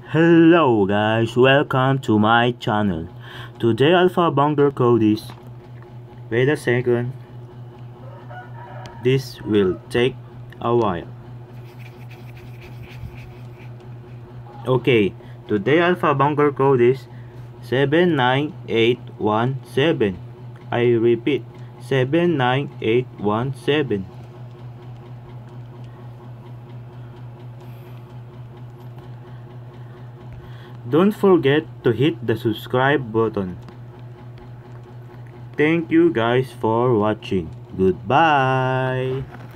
Hello guys, welcome to my channel. Today alpha bunker code is, wait a second, this will take a while. Okay, today alpha bunker code is 79817. I repeat, 79817. Don't forget to hit the subscribe button. Thank you guys for watching. Goodbye.